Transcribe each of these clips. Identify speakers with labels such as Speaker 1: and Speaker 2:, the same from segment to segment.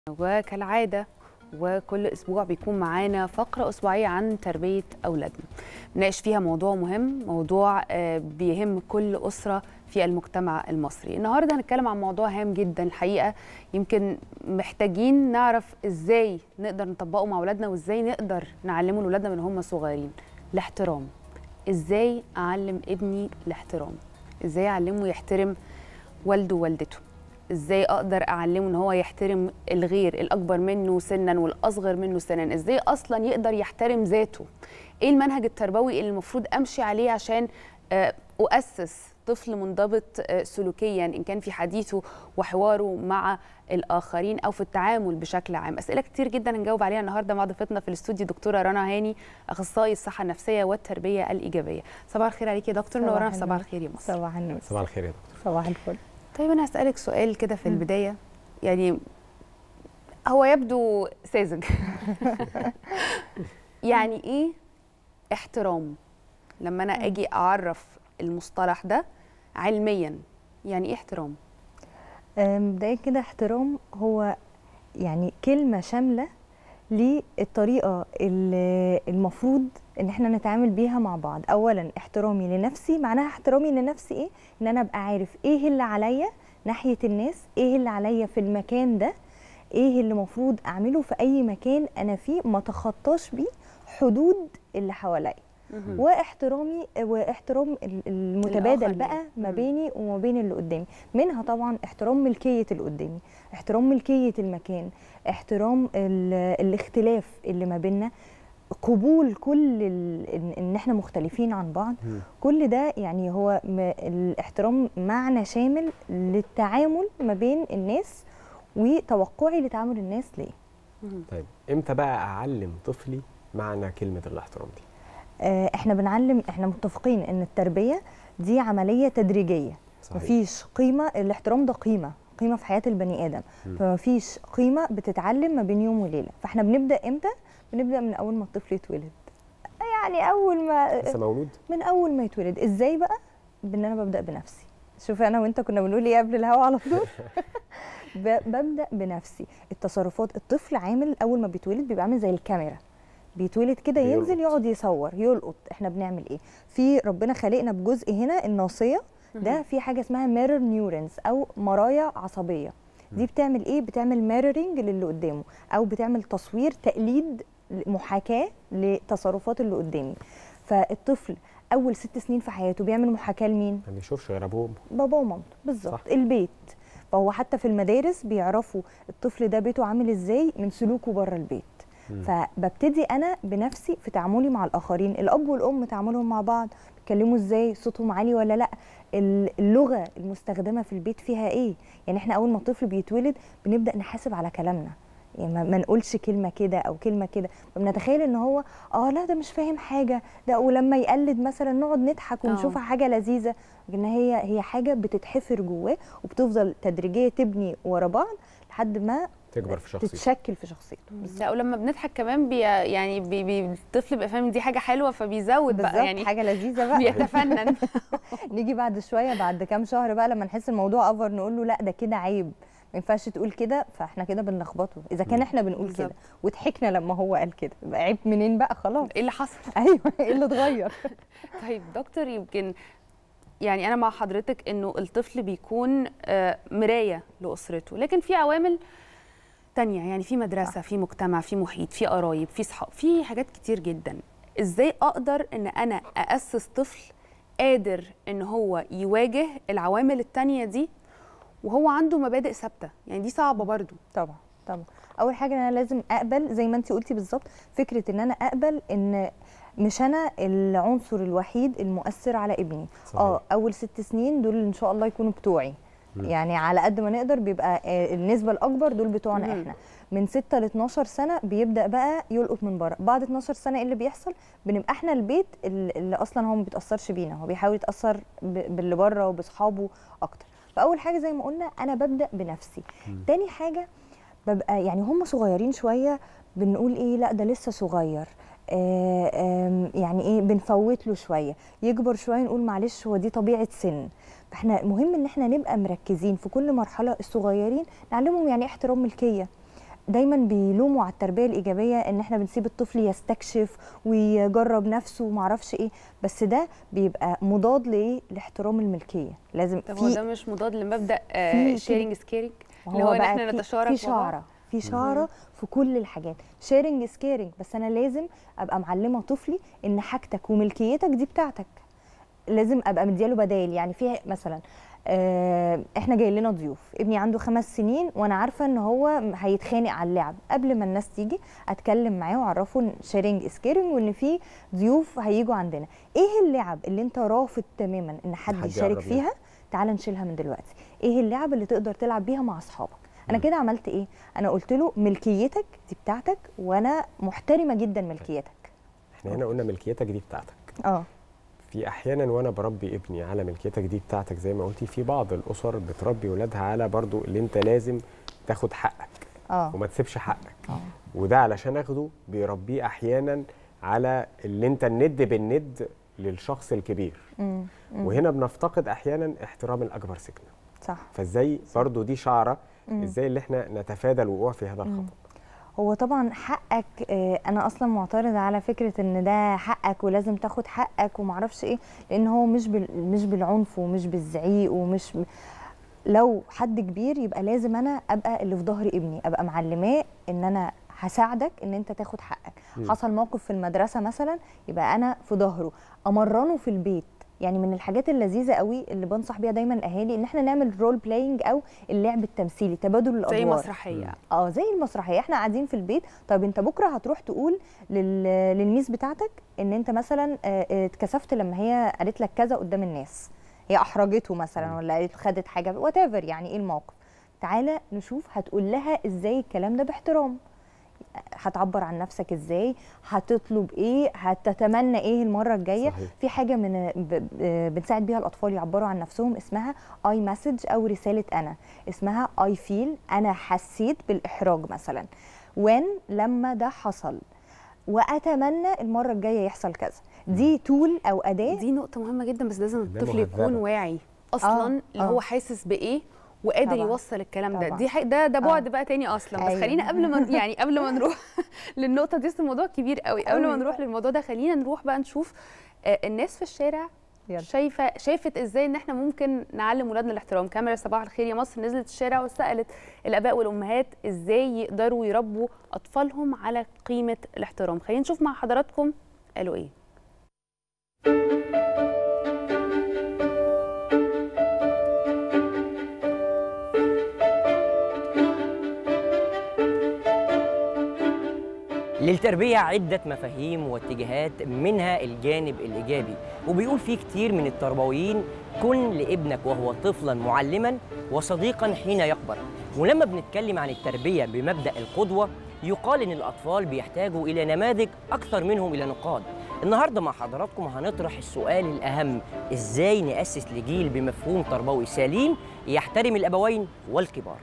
Speaker 1: وكالعادة وكل أسبوع بيكون معانا فقرة أسبوعية عن تربية أولادنا بنناقش فيها موضوع مهم، موضوع بيهم كل أسرة في المجتمع المصري. النهاردة هنتكلم عن موضوع هام جدا الحقيقة، يمكن محتاجين نعرف إزاي نقدر نطبقه مع أولادنا وإزاي نقدر نعلمه لأولادنا من هم صغيرين. الاحترام، إزاي أعلم ابني الاحترام، إزاي أعلمه يحترم والده ووالدته، ازاي اقدر اعلمه ان هو يحترم الغير، الاكبر منه سنا والاصغر منه سنا، ازاي اصلا يقدر يحترم ذاته، ايه المنهج التربوي اللي المفروض امشي عليه عشان اسس طفل منضبط سلوكيا ان كان في حديثه وحواره مع الاخرين او في التعامل بشكل عام. اسئله كتير جدا هنجاوب عليها النهارده مع ضيفتنا في الاستوديو دكتوره رنا هاني، اخصائي الصحه النفسيه والتربيه الايجابيه. صباح الخير عليكي يا دكتور، نورنا في صباح الخير يا مصر.
Speaker 2: صباح النور.
Speaker 3: صباح الخير يا دكتور.
Speaker 2: صباح الفل.
Speaker 1: طيب أنا هسألك سؤال كده في البداية، يعني هو يبدو ساذج. يعني إيه احترام؟ لما أنا أجي أعرف المصطلح ده علمياً، يعني إيه احترام؟
Speaker 2: بداية كده احترام هو يعني كلمة شاملة للطريقة المفروض ان احنا نتعامل بيها مع بعض. اولا احترامي لنفسي، معناها احترامي لنفسي ايه؟ ان انا ابقى عارف ايه اللي عليا ناحية الناس، ايه اللي عليا في المكان ده، ايه اللي مفروض اعمله في اي مكان انا فيه، ما تخطاش بيه حدود اللي حواليا. واحترام المتبادل بقى ما بيني وما بين اللي قدامي، منها طبعا احترام ملكية اللي قدامي، احترام ملكية المكان، احترام الاختلاف اللي ما بيننا، قبول كل ان احنا مختلفين عن بعض. كل ده يعني هو الاحترام معنى شامل للتعامل ما بين الناس وتوقعي لتعامل الناس ليه.
Speaker 3: طيب امتى بقى اعلم طفلي معنى كلمة الاحترام دي؟
Speaker 2: احنا متفقين ان التربية دي عملية تدريجية. صحيح. مفيش قيمة، الاحترام ده قيمة في حياة البني آدم. فمفيش قيمة بتتعلم ما بين يوم وليلة. فاحنا بنبدأ امتى؟ بنبدأ من أول ما الطفل يتولد، يعني أول ما
Speaker 3: لسه مولود، من
Speaker 2: أول ما يتولد. ازاي بقى؟ بان انا ببدأ بنفسي. شوف انا وانت كنا بنقول ايه قبل الهوا على طول. ببدأ بنفسي. التصرفات، الطفل عامل أول ما بيتولد بيبقى عامل زي الكاميرا، بيتولد كده ينزل يقعد يصور يلقط. احنا بنعمل ايه؟ في ربنا خلقنا بجزء هنا الناصيه ده، في حاجه اسمها ميرور نيورونز او مرايا عصبيه. دي بتعمل ايه؟ بتعمل ميرورنج للي قدامه، او بتعمل تصوير، تقليد، محاكاه لتصرفات اللي قدامي. فالطفل اول 6 سنين في حياته بيعمل محاكاه لمين؟
Speaker 3: ما بيشوفش غير ابوه
Speaker 2: باباه ومامته بالظبط، البيت. فهو حتى في المدارس بيعرفوا الطفل ده بيته عامل ازاي من سلوكه بره البيت. فببتدي انا بنفسي في تعاملي مع الاخرين. الاب والام تعاملهم مع بعض، بيتكلموا ازاي، صوتهم عالي ولا لا، اللغه المستخدمه في البيت فيها ايه. يعني احنا اول ما الطفل بيتولد بنبدا نحاسب على كلامنا، يعني ما نقولش كلمه كده او كلمه كده، فبنتخيل ان هو لا ده مش فاهم حاجه ده، ولما يقلد مثلا نقعد نضحك ونشوفها حاجه لذيذه، لكن هي حاجه بتتحفر جواه وبتفضل تدريجيا تبني ورا بعض لحد ما
Speaker 3: تكبر في شخصيته،
Speaker 2: تتشكل في شخصيته.
Speaker 1: لا ولما بنضحك كمان الطفل بيبقى فاهم دي حاجه حلوه فبيزود بقى، يعني
Speaker 2: حاجه لذيذه بقى
Speaker 1: بيتفنن.
Speaker 2: نيجي بعد شويه، بعد كام شهر بقى لما نحس الموضوع اوفر، نقول له لا ده كده عيب، ما ينفعش تقول كده. فاحنا كده بنلخبطه. اذا كان احنا بنقول كده وضحكنا لما هو قال كده، يبقى عيب منين بقى؟ خلاص
Speaker 1: ايه اللي حصل؟
Speaker 2: ايوه ايه اللي اتغير؟
Speaker 1: طيب دكتور، يمكن يعني انا مع حضرتك انه الطفل بيكون مرايه لاسرته، لكن في عوامل تانية، يعني في مدرسة، في مجتمع، في محيط، في قرايب، في صحاب، في حاجات كتير جدا. ازاي اقدر ان انا اسس طفل قادر ان هو يواجه العوامل التانية دي وهو عنده مبادئ ثابتة؟ يعني دي صعبة برضو.
Speaker 2: طبعا. اول حاجة انا لازم اقبل زي ما انت قلتي بالظبط، فكرة ان انا اقبل ان مش انا العنصر الوحيد المؤثر على ابني. صحيح. اول 6 سنين دول ان شاء الله يكونوا بتوعي، يعني على قد ما نقدر بيبقى النسبة الأكبر دول بتوعنا احنا. من 6 ل 12 سنة بيبدأ بقى يلقط من بره. بعد 12 سنة ايه اللي بيحصل؟ بنبقى احنا البيت اللي أصلا هو ما بيتأثرش بينا، هو بيحاول يتأثر باللي بره وبأصحابه أكتر. فأول حاجة زي ما قلنا أنا ببدأ بنفسي. تاني حاجة ببقى يعني هم صغيرين شوية بنقول ايه، لا ده لسه صغير، يعني ايه، بنفوت له شويه، يكبر شويه نقول معلش هو دي طبيعه سن. فاحنا مهم ان احنا نبقى مركزين في كل مرحله. الصغيرين نعلمهم يعني ايه احترام ملكيه، دايما بيلوموا على التربيه الايجابيه ان احنا بنسيب الطفل يستكشف ويجرب نفسه ومعرفش ايه، بس ده بيبقى مضاد لاحترام الملكيه. لازم
Speaker 1: طب هو ده مش مضاد لمبدا شيرنج سكيرنج اللي هو ان احنا نتشارك
Speaker 2: في شعره في كل الحاجات. شيرنج سكيرنج، بس انا لازم ابقى معلمه طفلي ان حاجتك وملكيتك دي بتاعتك، لازم ابقى مدياله بدايل. يعني في مثلا احنا جاي لنا ضيوف، ابني عنده 5 سنين وانا عارفه ان هو هيتخانق على اللعب، قبل ما الناس تيجي اتكلم معاه واعرفه شيرنج سكيرنج وان في ضيوف هيجوا عندنا. ايه اللعب اللي انت رافض تماما ان حد يشارك فيها؟ تعال نشيلها من دلوقتي. ايه اللعب اللي تقدر تلعب بيها مع اصحابك؟ انا كده عملت ايه؟ انا قلت له ملكيتك دي بتاعتك وانا محترمه جدا ملكيتك.
Speaker 3: احنا هنا قلنا ملكيتك دي بتاعتك. في احيانا وانا بربي ابني على ملكيتك دي بتاعتك زي ما قلتي، في بعض الاسر بتربي ولادها على برضو اللي انت لازم تاخد حقك وما تسيبش حقك. وده علشان اخده بيربيه احيانا على اللي انت الند بالند للشخص الكبير. وهنا بنفتقد احيانا احترام الاكبر سكنه.
Speaker 2: صح.
Speaker 3: فازاي برضو دي شعره ازاي اللي احنا نتفادى الوقوع في هذا الخطأ؟
Speaker 2: هو طبعا حقك، انا اصلا معترضه على فكره ان ده حقك ولازم تاخد حقك ومعرفش ايه، لان هو مش بالعنف ومش بالزعيق ومش لو حد كبير يبقى لازم انا ابقى اللي في ظهر ابني، ابقى معلماه ان انا هساعدك ان انت تاخد حقك. حصل موقف في المدرسه مثلا يبقى انا في ظهره، امرنه في البيت. يعني من الحاجات اللذيذه قوي اللي بنصح بيها دايما الاهالي ان احنا نعمل رول بلاينج او اللعب التمثيلي، تبادل الادوار
Speaker 1: زي مسرحيه.
Speaker 2: زي المسرحيه. احنا قاعدين في البيت، طب انت بكره هتروح تقول للميس بتاعتك ان انت مثلا اتكسفت لما هي قالت لك كذا قدام الناس، هي احرجته مثلا ولا خدت حاجه وات ايفر، يعني ايه الموقف. تعالى نشوف هتقول لها ازاي الكلام ده باحترام، هتعبر عن نفسك ازاي، هتطلب ايه، هتتمنى ايه المره الجايه. صحيح. في حاجه من بنساعد بيها الاطفال يعبروا عن نفسهم اسمها اي مسج او رساله انا، اسمها اي فيل، انا حسيت بالاحراج مثلا لما ده حصل واتمنى المره الجايه يحصل كذا. دي تول او اداه.
Speaker 1: دي نقطه مهمه جدا، بس لازم الطفل يكون واعي اصلا اللي هو حاسس بايه وقادر يوصل الكلام ده. دي ده بعد بقى تاني اصلا. بس خلينا قبل ما نروح للنقطه دي، الموضوع كبير قوي. قبل ما نروح للموضوع ده خلينا نروح بقى نشوف الناس في الشارع شايفت ازاي ان احنا ممكن نعلم ولادنا الاحترام. كاميرا صباح الخير يا مصر نزلت الشارع وسالت الاباء والامهات ازاي يقدروا يربوا اطفالهم على قيمه الاحترام. خلينا نشوف مع حضراتكم قالوا ايه.
Speaker 4: للتربية عدة مفاهيم واتجاهات، منها الجانب الإيجابي، وبيقول فيه كتير من التربويين كن لابنك وهو طفلا معلما وصديقا حين يكبر. ولما بنتكلم عن التربية بمبدأ القدوة يقال إن الأطفال بيحتاجوا إلى نماذج أكثر منهم إلى نقاد. النهاردة مع حضراتكم هنطرح السؤال الأهم: إزاي نأسس لجيل بمفهوم تربوي سليم يحترم الأبوين والكبار؟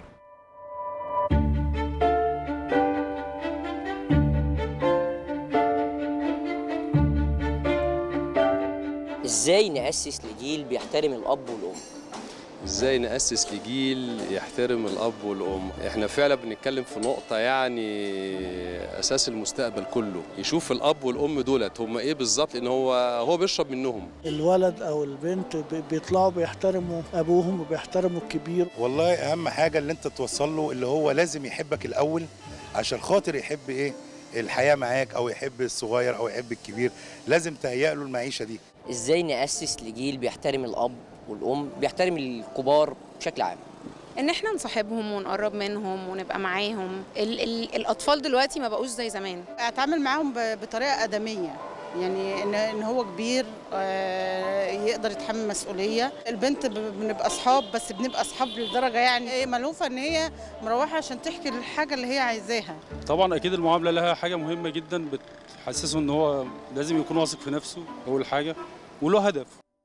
Speaker 4: ازاي نأسس لجيل بيحترم الأب والأم؟
Speaker 5: ازاي نأسس لجيل يحترم الأب والأم؟ احنا فعلا بنتكلم في نقطة يعني أساس المستقبل كله، يشوف الأب والأم دولت هم إيه بالظبط، لأن هو بيشرب منهم.
Speaker 6: الولد أو البنت بيطلعوا بيحترموا أبوهم وبيحترموا الكبير.
Speaker 7: والله أهم حاجة اللي أنت توصل له اللي هو لازم يحبك الأول عشان خاطر يحب إيه؟ الحياة معاك، أو يحب الصغير أو يحب الكبير، لازم تهيأ له المعيشة دي.
Speaker 4: ازاي نأسس لجيل بيحترم الأب والأم، بيحترم الكبار بشكل عام؟
Speaker 8: ان احنا نصاحبهم ونقرب منهم ونبقى معاهم. الاطفال دلوقتي ما بقوش زي زمان.
Speaker 9: اتعامل معاهم بطريقه ادميه، يعني ان هو كبير يقدر يتحمل مسؤوليه. البنت بنبقى اصحاب، بس بنبقى اصحاب لدرجه يعني ملوفه ان هي مروحه عشان تحكي الحاجه اللي هي عايزاها.
Speaker 10: طبعا اكيد المعامله لها حاجه مهمه جدا، بتحسسه ان هو لازم يكون واثق في نفسه اول حاجه وله هدف.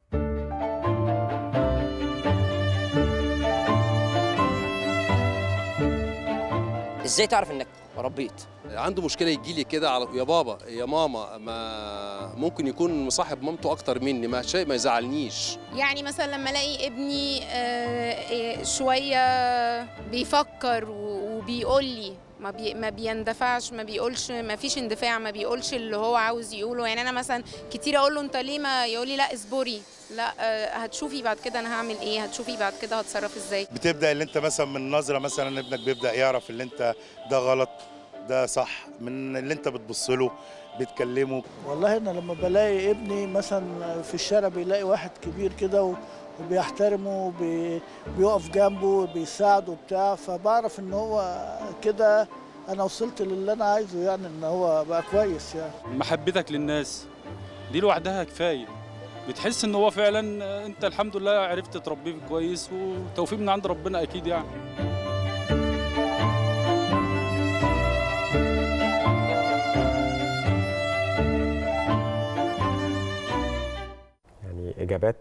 Speaker 4: ازاي تعرف انك ربيت؟
Speaker 5: عنده مشكله يجي لي كده على يا بابا يا ماما، ما ممكن يكون مصاحب مامته اكتر مني، ما شيء ما يزعلنيش.
Speaker 8: يعني مثلا لما الاقي ابني شويه بيفكر وبيقول لي ما بيندفعش، ما بيقولش، ما فيش اندفاع، ما بيقولش اللي هو عاوز يقوله. يعني انا مثلا كتير اقول له انت ليه، ما يقول لي لا اصبري، لا هتشوفي بعد كده انا هعمل ايه، هتشوفي بعد كده هتصرف ازاي.
Speaker 7: بتبدا اللي انت مثلا من نظره، مثلا ابنك بيبدا يعرف اللي انت ده غلط ده صح من اللي انت بتبص له بتكلمه.
Speaker 6: والله انا لما بلاقي ابني مثلا في الشارع بيلاقي واحد كبير كده وبيحترمه بيقف جنبه بيساعده بتاع، فبعرف ان هو كده انا وصلت للي انا عايزه، يعني ان هو بقى كويس. يعني
Speaker 10: محبتك للناس دي لوحدها كفايه، بتحس ان هو فعلا انت الحمد لله عرفت تربيه كويس، وتوفيق من عند ربنا اكيد يعني.
Speaker 3: إجابات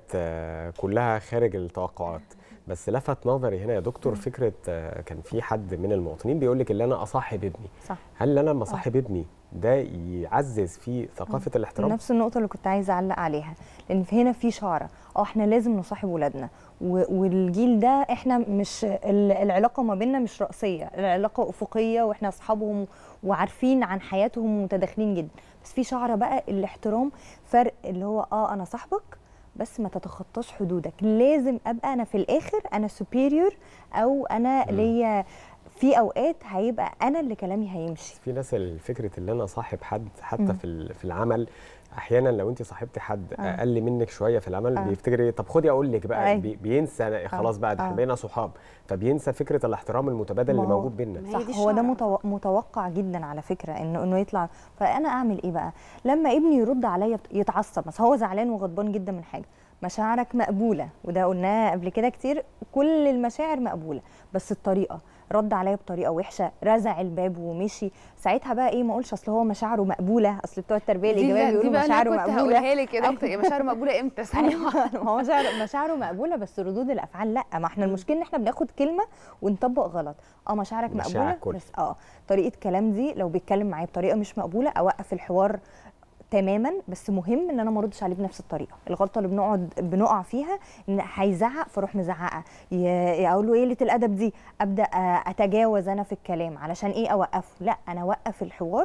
Speaker 3: كلها خارج التوقعات، بس لفت نظري هنا يا دكتور فكرة كان في حد من المواطنين بيقول لك اللي أنا أصاحب ابني.
Speaker 2: صح.
Speaker 3: هل أنا لما أصاحب ابني ده يعزز في ثقافة الاحترام؟
Speaker 2: نفس النقطة اللي كنت عايزة أعلق عليها، لأن هنا في شعرة احنا لازم نصاحب ولادنا، والجيل ده احنا مش العلاقة ما بيننا مش رأسية، العلاقة أفقية واحنا أصحابهم وعارفين عن حياتهم متداخلين جدا، بس في شعرة بقى الاحترام فرق، اللي هو أنا صاحبك بس ما تتخطاش حدودك، لازم ابقى انا في الاخر انا سوبيريور، او انا ليا في اوقات هيبقى انا اللي كلامي هيمشي.
Speaker 3: في ناس فكره اللي انا صاحب حد حتى في العمل، احيانا لو انت صاحبتي حد اقل منك شويه في العمل بيفتكر طب خدي اقول لك بقى، بينسى خلاص بقى احنا بقينا صحاب، فبينسى فكره الاحترام المتبادل اللي موجود بيننا.
Speaker 2: صح، هو ده متوقع جدا على فكره انه يطلع. فانا اعمل ايه بقى لما ابني يرد عليا يتعصب مثلا، هو زعلان وغضبان جدا من حاجه، مشاعرك مقبوله وده قلناه قبل كده كتير، كل المشاعر مقبوله، بس الطريقه رد عليا بطريقه وحشه، رزع الباب ومشي، ساعتها بقى ايه، ما اقولش اصل هو مشاعره مقبوله، اصل بتوع التربيه الايجابيه بيقولوا مشاعره مقبوله.
Speaker 1: هقولها لك يا دكتور، مشاعره مقبوله امتى؟
Speaker 2: هو مشاعره مقبوله بس ردود الافعال لا، ما احنا المشكله ان احنا بناخد كلمه ونطبق غلط. مشاعرك مقبوله بس طريقه كلام دي لو بيتكلم معايا بطريقه مش مقبوله اوقف الحوار تماما، بس مهم ان انا ما اردش عليه بنفس الطريقه. الغلطه اللي بنقع فيها ان هيزعق فاروح مزعقه، اقول له ايه قله الادب دي، ابدا اتجاوز انا في الكلام علشان ايه اوقفه، لا انا اوقف الحوار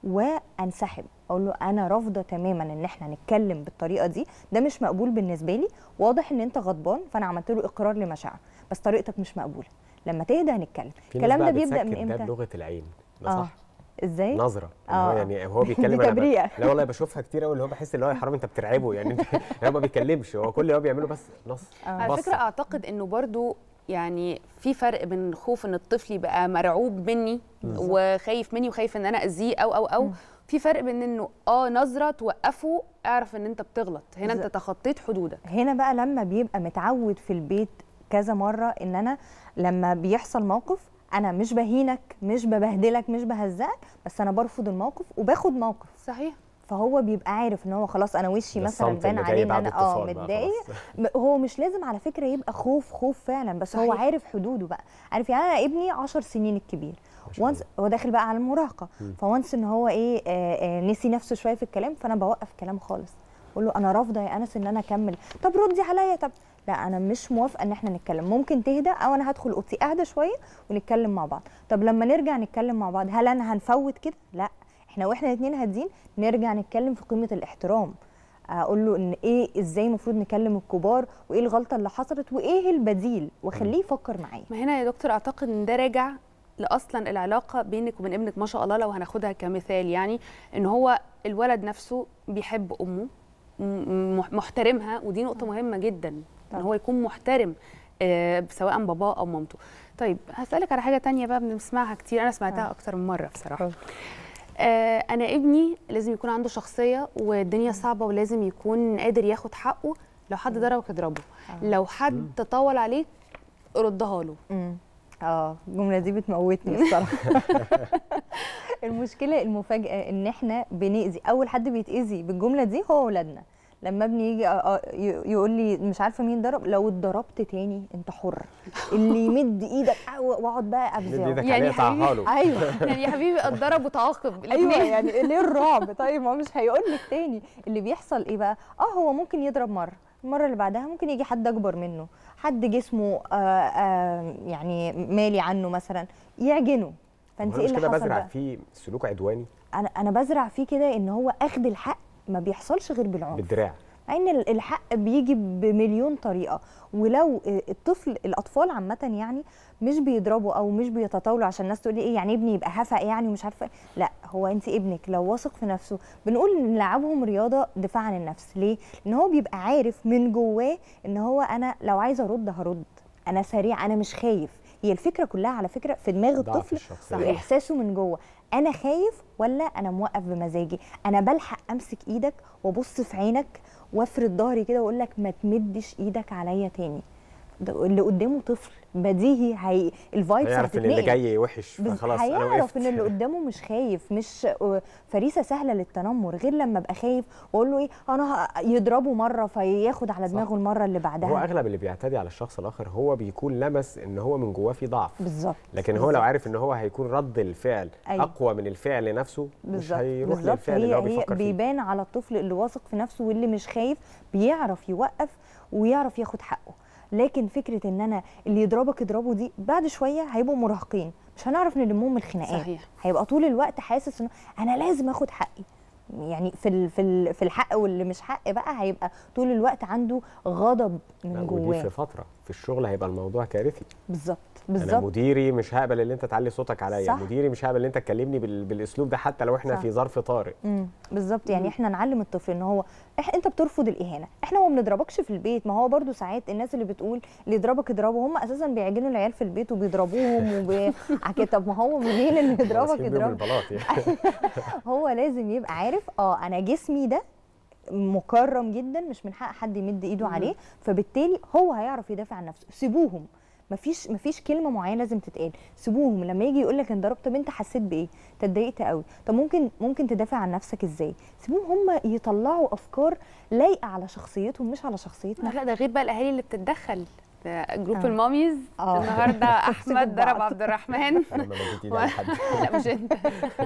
Speaker 2: وانسحب، اقول له انا رافضه تماما ان احنا نتكلم بالطريقه دي، ده مش مقبول بالنسبه لي، واضح ان انت غضبان فانا عملت له اقرار لمشاعر، بس طريقتك مش مقبوله، لما تهدى هنتكلم.
Speaker 3: الكلام ده بيبدا من امتى؟ ده بلغه العين، ده صح؟
Speaker 2: ازاي؟
Speaker 3: نظره يعني هو بيتكلم
Speaker 2: لا
Speaker 3: والله بشوفها كتير قوي، اللي هو بحس اللي هو يا حرام انت بترعبه يعني هو ما بيتكلمش، هو كل اللي هو بيعمله بس نص.
Speaker 1: على فكره اعتقد انه برضو يعني في فرق بين خوف ان الطفل يبقى مرعوب مني وخايف مني وخايف ان انا اذيه او في فرق بين انه نظره توقفه، اعرف ان انت بتغلط هنا، انت تخطيت حدودك.
Speaker 2: هنا بقى لما بيبقى متعود في البيت كذا مره ان انا لما بيحصل موقف انا مش بهينك مش ببهدلك مش بهزقك، بس انا برفض الموقف وباخد موقف.
Speaker 1: صحيح.
Speaker 2: فهو بيبقى عارف ان هو خلاص انا وشي مثلا بان عليه ان انا متضايق. هو مش لازم على فكره يبقى خوف فعلا، بس صحيح. هو عارف حدوده بقى، عارف يعني انا ابني 10 سنين الكبير، وانس هو داخل بقى على المراهقه، فوانس ان هو نسي نفسه شويه في الكلام، فانا بوقف كلام خالص، اقول له انا رافضه يا انس ان انا اكمل، طب ردي عليا، طب لا انا مش موافقه ان احنا نتكلم، ممكن تهدى او انا هدخل اوضتي اهدى شويه ونتكلم مع بعض. طب لما نرجع نتكلم مع بعض هل انا هنفوت كده؟ لا، احنا واحنا الاثنين هادين نرجع نتكلم في قيمه الاحترام، اقول له ان ازاي المفروض نكلم الكبار وايه الغلطه اللي حصلت وايه البديل، واخليه يفكر معايا.
Speaker 1: ما هنا يا دكتور اعتقد ان ده راجع لاصلا العلاقه بينك وبين ابنك، ما شاء الله لو هناخدها كمثال، يعني ان هو الولد نفسه بيحب امه محترمها، ودي نقطه مهمه جدا ان هو يكون محترم سواء باباه او مامته. طيب هسألك على حاجه تانية بقى بنسمعها كتير، انا سمعتها اكتر من مره بصراحه. انا ابني لازم يكون عنده شخصيه والدنيا صعبه، ولازم يكون قادر ياخد حقه، لو حد ضربك اضربه، لو حد تطاول عليك ردها له.
Speaker 2: الجمله دي بتموتني الصراحه. المشكله المفاجاه ان احنا بنأذي، اول حد بيتأذي بالجمله دي هو اولادنا. لما ابني يجي يقول لي مش عارفه مين ضرب، لو اتضربت تاني انت حر، اللي يمد ايدك واقعد بقى ابزعه
Speaker 1: يعني ايوه يعني يا حبيبي اتضرب وتعاقب.
Speaker 2: ايوه يعني ليه الرعب؟ طيب ما هو مش هيقول لك تاني. اللي بيحصل ايه بقى؟ هو ممكن يضرب مره، المره اللي بعدها ممكن يجي حد اكبر منه، حد جسمه يعني مالي عنه مثلا، يعجنه فانت ايه اللي
Speaker 3: كده
Speaker 2: حصل
Speaker 3: بزرع
Speaker 2: بقى؟
Speaker 3: فيه سلوك عدواني.
Speaker 2: انا بزرع فيه كده ان هو اخذ الحق ما بيحصلش غير بالعنف،
Speaker 3: بالدراع،
Speaker 2: مع ان الحق بيجي بمليون طريقه. ولو الاطفال عامه يعني مش بيضربوا او مش بيتطاولوا عشان الناس تقول لي ايه يعني ابني يبقى هفق يعني ومش عارفه، لا هو انت ابنك لو واثق في نفسه بنقول نلعبهم رياضه دفاع عن النفس. ليه؟ لان هو بيبقى عارف من جواه ان هو انا لو عايزه هرد، انا سريع، انا مش خايف. هي الفكره كلها على فكره في دماغ الطفل واحساسه من جوه، انا خايف ولا انا موقف بمزاجي. انا بلحق امسك ايدك وابص في عينك وافرد ظهري كده واقول لك ما تمدش ايدك عليا تاني. اللي قدامه طفل بديهي، هي الفايبس
Speaker 3: هيعرف ان اللي جاي وحش فخلاص انا وقفت.
Speaker 2: هيعرف ان اللي قدامه مش خايف، مش فريسه سهله للتنمر، غير لما ابقى خايف واقول له ايه انا يضربه مره فياخد على دماغه المره اللي بعدها.
Speaker 3: هو اغلب اللي بيعتدي على الشخص الاخر هو بيكون لمس ان هو من جواه في ضعف
Speaker 2: بالظبط،
Speaker 3: لكن هو لو عارف ان هو هيكون رد الفعل اقوى من الفعل نفسه مش هيروح للفعل اللي هو بيفكر فيه.
Speaker 2: بيبان على الطفل اللي واثق في نفسه واللي مش خايف بيعرف يوقف ويعرف ياخد حقه. لكن فكره ان انا اللي يضربك اضربه دي بعد شويه هيبقوا مراهقين مش هنعرف نلمهم من الخناقات.
Speaker 1: صحيح.
Speaker 2: هيبقى طول الوقت حاسس انه انا لازم اخد حقي، يعني في الحق واللي مش حق بقى هيبقى طول الوقت عنده غضب من جواه.
Speaker 3: ودي في فتره في الشغل هيبقى الموضوع كارثي.
Speaker 2: بالظبط
Speaker 3: انا مديري مش هقبل ان انت تعلي صوتك عليا، مديري مش هقبل ان انت تكلمني بالاسلوب ده حتى لو احنا في ظرف طارئ.
Speaker 2: بالظبط. يعني احنا نعلم الطفل ان هو انت بترفض الاهانه، احنا ما بنضربكش في البيت. ما هو برضو ساعات الناس اللي بتقول اللي يضربك اضربه هم اساسا بيعجنوا العيال في البيت وبيضربوهم طب ما هو منين اللي يضربك اضربه؟ هو لازم يبقى عارف انا جسمي ده مكرم جدا، مش من حق حد يمد ايده عليه، فبالتالي هو هيعرف يدافع عن نفسه. سيبوهم، مفيش كلمه معينه لازم تتقال، سيبوهم. لما يجي يقول لك انت ضربت، طب انت حسيت بايه؟ انت اتضايقت قوي، طب ممكن تدافع عن نفسك ازاي؟ سيبوهم هم يطلعوا افكار لايقه على شخصيتهم مش على شخصيتنا.
Speaker 1: لا ده غير بقى الاهالي اللي بتتدخل، جروب الماميز النهارده احمد ضرب عبد الرحمن. لا مش انت.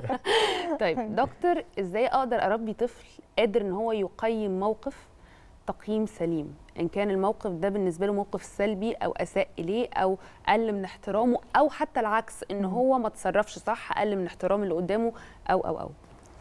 Speaker 1: طيب دكتور، ازاي اقدر اربي طفل قادر ان هو يقيم موقف تقييم سليم، ان كان الموقف ده بالنسبه له موقف سلبي او اساء اليه او قل من احترامه، او حتى العكس ان هو ما تصرفش صح قل من احترام اللي قدامه او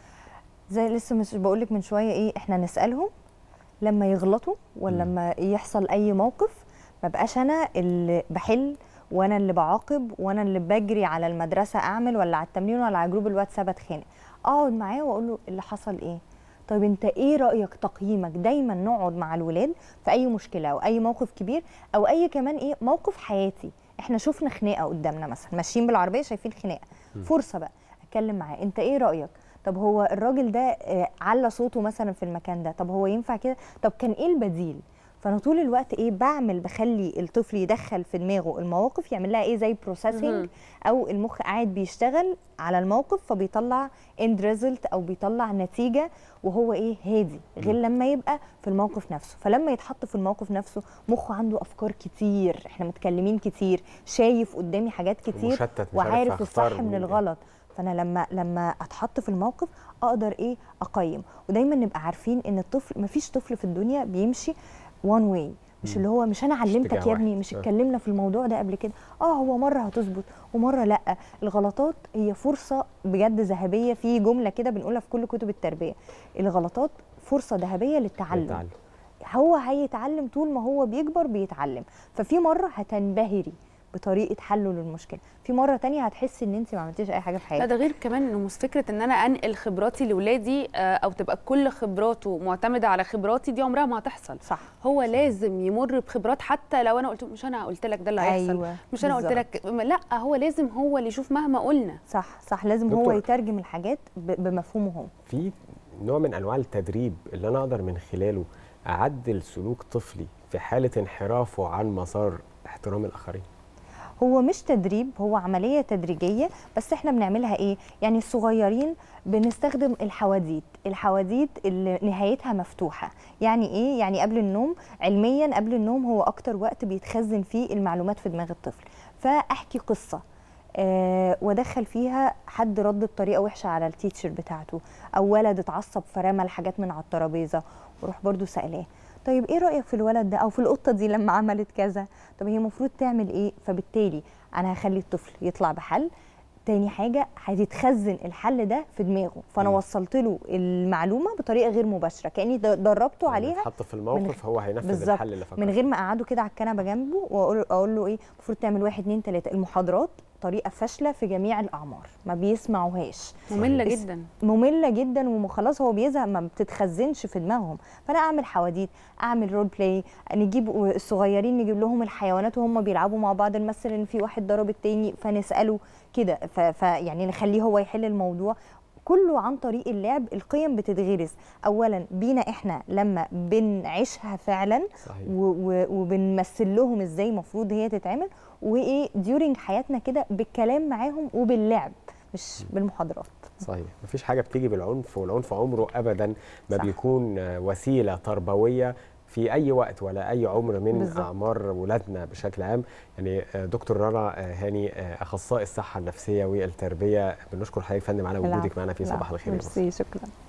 Speaker 2: زي لسه مش بقول لك من شويه ايه، احنا نسالهم لما يغلطوا ولا لما يحصل اي موقف. ما بقاش انا اللي بحل وانا اللي بعاقب وانا اللي بجري على المدرسه اعمل ولا على التمرين ولا على جروب الواتساب اتخانق. اقعد معاه واقول له اللي حصل ايه، طيب انت ايه رايك، تقييمك. دايما نقعد مع الولاد في اي مشكله او اي موقف كبير او اي كمان ايه موقف حياتي. احنا شفنا خناقه قدامنا مثلا، ماشيين بالعربيه شايفين خناقه، فرصه بقى اتكلم معاه، انت ايه رايك، طب هو الراجل ده على صوته مثلا في المكان ده، طب هو ينفع كده، طب كان ايه البديل. فانا طول الوقت ايه بخلي الطفل يدخل في دماغه المواقف، يعمل لها ايه زي بروسيسنج، او المخ قاعد بيشتغل على الموقف فبيطلع اند ريزلت او بيطلع نتيجه وهو ايه هادي، غير لما يبقى في الموقف نفسه. فلما يتحط في الموقف نفسه مخه عنده افكار كتير، احنا متكلمين كتير، شايف قدامي حاجات كتير وعارف الصح من الغلط. فانا لما اتحط في الموقف اقدر ايه اقيم. ودايما نبقى عارفين ان الطفل، مفيش طفل في الدنيا بيمشي وان واي، مش اللي هو مش انا علمتك يا ابني، مش اتكلمنا في الموضوع ده قبل كده، هو مره هتظبط ومره لا. الغلطات هي فرصه بجد ذهبيه، في جمله كده بنقولها في كل كتب التربيه، الغلطات فرصه ذهبيه للتعلم. هو هيتعلم طول ما هو بيكبر بيتعلم. ففي مره هتنبهري بطريقه حله للمشكله، في مره تانية هتحسي ان انت ما عملتيش اي حاجه في حياتك.
Speaker 1: لا ده غير كمان انه مش فكره ان انا انقل خبراتي لاولادي او تبقى كل خبراته معتمده على خبراتي، دي عمرها ما هتحصل.
Speaker 2: صح.
Speaker 1: هو لازم يمر بخبرات، حتى لو انا قلت مش انا قلت لك ده اللي هيحصل.
Speaker 2: أيوة.
Speaker 1: مش انا قلت لك، لا هو لازم هو اللي يشوف مهما قلنا.
Speaker 2: صح لازم هو يترجم الحاجات بمفهومه هو.
Speaker 3: في نوع من انواع التدريب اللي انا اقدر من خلاله اعدل سلوك طفلي في حاله انحرافه عن مسار احترام الاخرين.
Speaker 2: هو مش تدريب، هو عملية تدريجية، بس احنا بنعملها ايه؟ يعني الصغيرين بنستخدم الحواديت اللي نهايتها مفتوحة. يعني ايه؟ يعني قبل النوم، علميا قبل النوم هو اكتر وقت بيتخزن فيه المعلومات في دماغ الطفل. فاحكي قصة وادخل فيها حد رد بطريقة وحشة على التيتشر بتاعته، او ولد اتعصب فرمى الحاجات من على الترابيزة، وروح برضو سألاه طيب ايه رأيك في الولد ده او في القطة دي لما عملت كذا، طب هي المفروض تعمل ايه. فبالتالي انا هخلي الطفل يطلع بحل، تاني حاجه هتتخزن الحل ده في دماغه، فانا وصلت له المعلومه بطريقه غير مباشره كاني دربته عليها،
Speaker 3: حط في الموقف هو هينفذ الحل اللي فكر
Speaker 2: من غير ما اقعده كده على الكنبه جنبه واقول له ايه المفروض تعمل 1 2 3. المحاضرات طريقه فاشله في جميع الاعمار، ما بيسمعوهاش،
Speaker 1: ممله جدا
Speaker 2: ممله جدا، وخلاص هو بيزهق، ما بتتخزنش في دماغهم. فانا اعمل حواديت، اعمل رول بلاي، نجيب الصغيرين نجيب لهم الحيوانات وهم بيلعبوا مع بعض، نمثل ان في واحد ضرب التاني فنساله كده، يعني نخليه هو يحل الموضوع كله عن طريق اللعب. القيم بتتغرس اولا بينا احنا لما بنعيشها فعلا، وبنمثل لهم ازاي المفروض هي تتعمل، وايه ديورنج حياتنا كده بالكلام معاهم وباللعب مش بالمحاضرات.
Speaker 3: صحيح، مفيش حاجه بتيجي بالعنف، والعنف عمره ابدا ما بيكون وسيله تربويه في اي وقت ولا اي عمر من بالزبط. اعمار ولادنا بشكل عام. يعني دكتور رنا هاني اخصائي الصحه النفسيه والتربيه، بنشكر حضرتك يا فندم على وجودك معنا في صباح الخير.
Speaker 2: ميرسي، شكرا.